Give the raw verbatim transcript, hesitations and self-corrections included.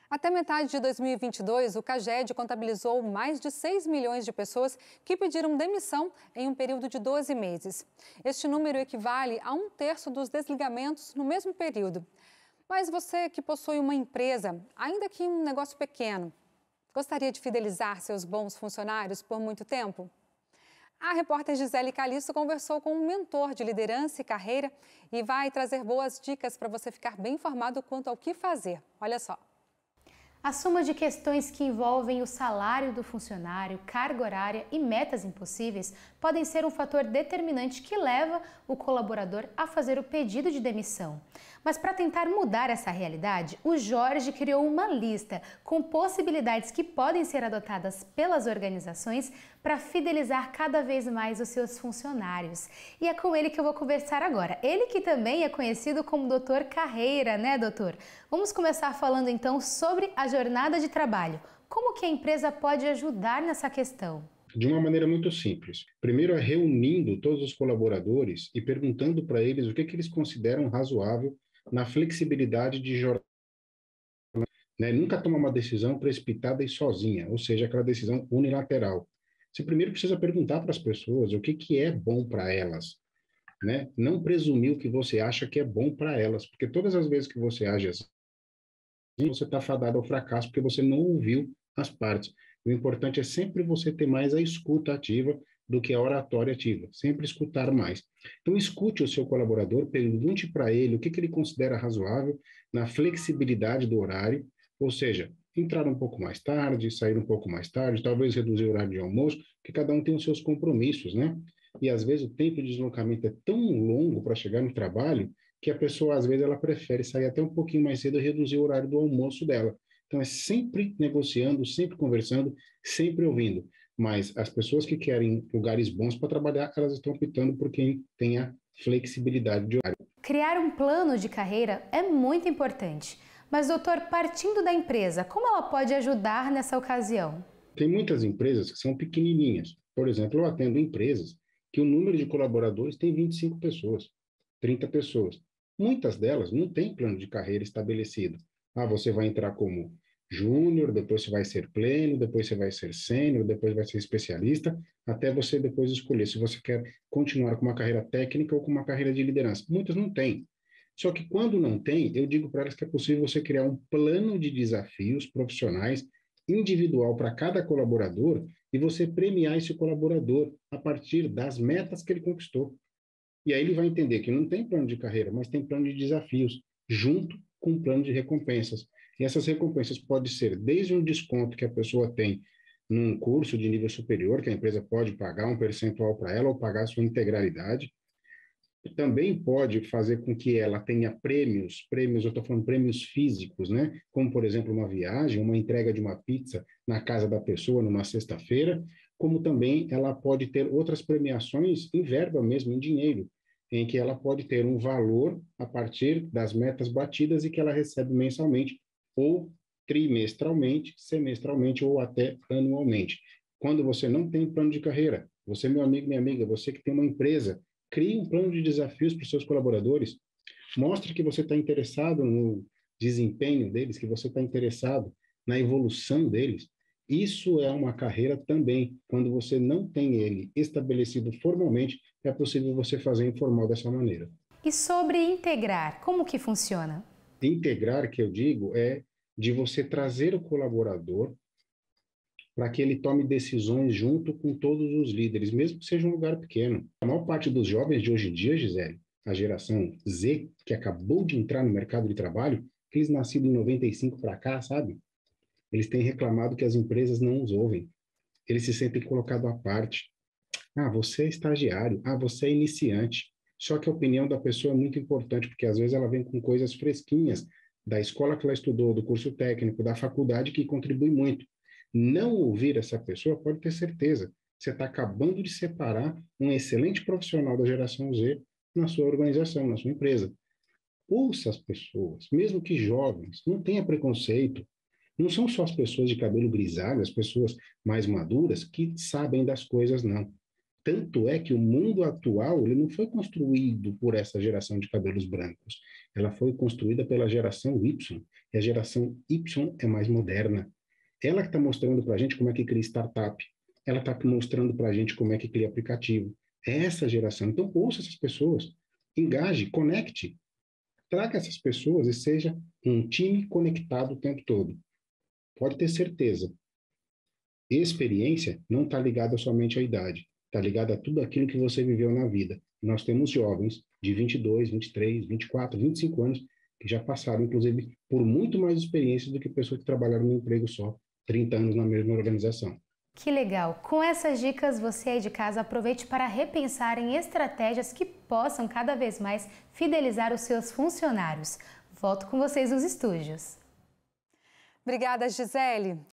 Até metade de dois mil e vinte e dois, o CAGED contabilizou mais de seis milhões de pessoas que pediram demissão em um período de doze meses. Este número equivale a um terço dos desligamentos no mesmo período. Mas você que possui uma empresa, ainda que um negócio pequeno, gostaria de fidelizar seus bons funcionários por muito tempo? A repórter Gisele Calixto conversou com um mentor de liderança e carreira e vai trazer boas dicas para você ficar bem informado quanto ao que fazer. Olha só. A soma de questões que envolvem o salário do funcionário, carga horária e metas impossíveis podem ser um fator determinante que leva o colaborador a fazer o pedido de demissão. Mas para tentar mudar essa realidade, o Jorge criou uma lista com possibilidades que podem ser adotadas pelas organizações para fidelizar cada vez mais os seus funcionários. E é com ele que eu vou conversar agora. Ele que também é conhecido como doutor Carreira, né, doutor? Vamos começar falando então sobre a jornada de trabalho. Como que a empresa pode ajudar nessa questão? De uma maneira muito simples. Primeiro é reunindo todos os colaboradores e perguntando para eles o que, que eles consideram razoável na flexibilidade de jornada. Né? Nunca tomar uma decisão precipitada e sozinha, ou seja, aquela decisão unilateral. Você primeiro precisa perguntar para as pessoas o que, que é bom para elas. Né? Não presumir o que você acha que é bom para elas, porque todas as vezes que você age assim, você está fadado ao fracasso porque você não ouviu as partes. O importante é sempre você ter mais a escuta ativa do que a oratória ativa, sempre escutar mais. Então, escute o seu colaborador, pergunte para ele o que, que ele considera razoável na flexibilidade do horário, ou seja, entrar um pouco mais tarde, sair um pouco mais tarde, talvez reduzir o horário de almoço, porque cada um tem os seus compromissos, né? E às vezes o tempo de deslocamento é tão longo para chegar no trabalho que a pessoa, às vezes, ela prefere sair até um pouquinho mais cedo e reduzir o horário do almoço dela. Então, é sempre negociando, sempre conversando, sempre ouvindo. Mas as pessoas que querem lugares bons para trabalhar, elas estão optando por quem tem a flexibilidade de horário. Criar um plano de carreira é muito importante. Mas, doutor, partindo da empresa, como ela pode ajudar nessa ocasião? Tem muitas empresas que são pequenininhas. Por exemplo, eu atendo empresas que o número de colaboradores tem vinte e cinco pessoas, trinta pessoas. Muitas delas não têm plano de carreira estabelecido. Ah, você vai entrar como júnior, depois você vai ser pleno, depois você vai ser sênior, depois vai ser especialista, até você depois escolher se você quer continuar com uma carreira técnica ou com uma carreira de liderança. Muitas não têm. Só que quando não tem, eu digo para elas que é possível você criar um plano de desafios profissionais individual para cada colaborador e você premiar esse colaborador a partir das metas que ele conquistou. E aí ele vai entender que não tem plano de carreira, mas tem plano de desafios, junto com um plano de recompensas. E essas recompensas podem ser desde um desconto que a pessoa tem num curso de nível superior, que a empresa pode pagar um percentual para ela ou pagar a sua integralidade. Também pode fazer com que ela tenha prêmios, prêmios, eu estou falando prêmios físicos, né? Como, por exemplo, uma viagem, uma entrega de uma pizza na casa da pessoa numa sexta-feira, como também ela pode ter outras premiações em verba mesmo, em dinheiro, em que ela pode ter um valor a partir das metas batidas e que ela recebe mensalmente, ou trimestralmente, semestralmente ou até anualmente. Quando você não tem plano de carreira, você, meu amigo, minha amiga, você que tem uma empresa, crie um plano de desafios para os seus colaboradores, mostre que você está interessado no desempenho deles, que você está interessado na evolução deles. Isso é uma carreira também. Quando você não tem ele estabelecido formalmente, é possível você fazer informal dessa maneira. E sobre integrar, como que funciona? Integrar, que eu digo, é de você trazer o colaborador para que ele tome decisões junto com todos os líderes, mesmo que seja um lugar pequeno. A maior parte dos jovens de hoje em dia, Gisele, a geração Z, que acabou de entrar no mercado de trabalho, eles nascidos em noventa e cinco para cá, sabe? Eles têm reclamado que as empresas não os ouvem. Eles se sentem colocados à parte. Ah, você é estagiário. Ah, você é iniciante. Só que a opinião da pessoa é muito importante, porque às vezes ela vem com coisas fresquinhas da escola que ela estudou, do curso técnico, da faculdade, que contribui muito. Não ouvir essa pessoa, pode ter certeza, você está acabando de separar um excelente profissional da geração Z na sua organização, na sua empresa. Ouça as pessoas, mesmo que jovens, não tenha preconceito. Não são só as pessoas de cabelo grisalho, as pessoas mais maduras que sabem das coisas, não. Tanto é que o mundo atual ele não foi construído por essa geração de cabelos brancos. Ela foi construída pela geração Y, E a geração Y é mais moderna. Ela que está mostrando para a gente como é que cria startup. Ela está mostrando para a gente como é que cria aplicativo. É essa geração. Então, ouça essas pessoas, engaje, conecte. Traga essas pessoas e seja um time conectado o tempo todo. Pode ter certeza. Experiência não está ligada somente à idade. Está ligada a tudo aquilo que você viveu na vida. Nós temos jovens de vinte e dois, vinte e três, vinte e quatro, vinte e cinco anos que já passaram, inclusive, por muito mais experiência do que pessoas que trabalharam num emprego só, trinta anos na mesma organização. Que legal! Com essas dicas, você aí de casa aproveite para repensar em estratégias que possam cada vez mais fidelizar os seus funcionários. Volto com vocês nos estúdios. Obrigada, Gisele.